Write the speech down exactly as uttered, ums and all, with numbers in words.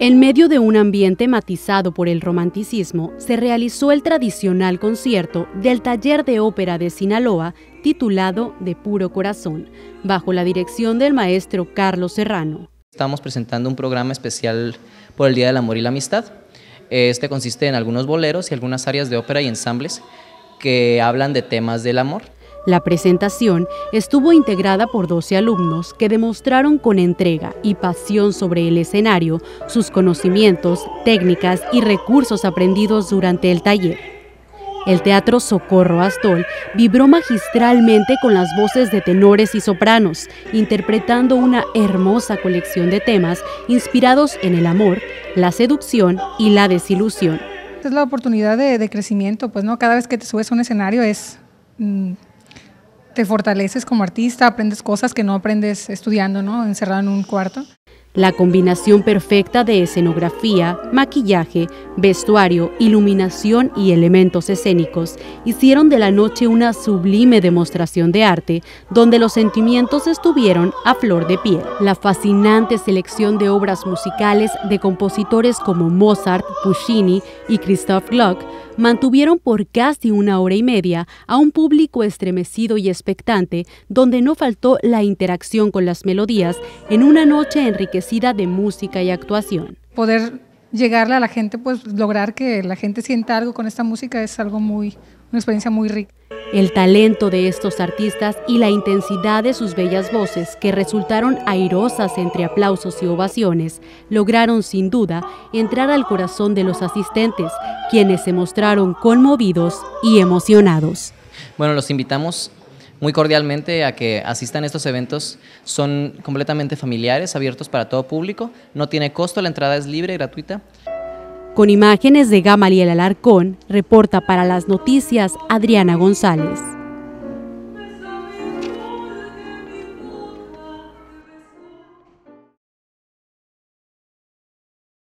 En medio de un ambiente matizado por el romanticismo, se realizó el tradicional concierto del Taller de Ópera de Sinaloa, titulado De Puro Corazón, bajo la dirección del maestro Carlos Serrano. Estamos presentando un programa especial por el Día del Amor y la Amistad. Este consiste en algunos boleros y algunas áreas de ópera y ensambles que hablan de temas del amor. La presentación estuvo integrada por doce alumnos que demostraron con entrega y pasión sobre el escenario sus conocimientos, técnicas y recursos aprendidos durante el taller. El Teatro Socorro Astol vibró magistralmente con las voces de tenores y sopranos, interpretando una hermosa colección de temas inspirados en el amor, la seducción y la desilusión. Es la oportunidad de, de crecimiento, pues no, cada vez que te subes a un escenario es... Mmm, te fortaleces como artista, aprendes cosas que no aprendes estudiando, ¿no? Encerrado en un cuarto. La combinación perfecta de escenografía, maquillaje, vestuario, iluminación y elementos escénicos hicieron de la noche una sublime demostración de arte, donde los sentimientos estuvieron a flor de piel. La fascinante selección de obras musicales de compositores como Mozart, Puccini y Christoph Gluck mantuvieron por casi una hora y media a un público estremecido y expectante, donde no faltó la interacción con las melodías en una noche enriquecida de música y actuación. Poder llegarle a la gente, pues lograr que la gente sienta algo con esta música es algo muy, una experiencia muy rica. El talento de estos artistas y la intensidad de sus bellas voces, que resultaron airosas entre aplausos y ovaciones, lograron sin duda entrar al corazón de los asistentes, quienes se mostraron conmovidos y emocionados. Bueno, los invitamos muy cordialmente a que asistan a estos eventos. Son completamente familiares, abiertos para todo público, no tiene costo, la entrada es libre y gratuita. Con imágenes de Gamaliel Alarcón, reporta para las noticias Adriana González.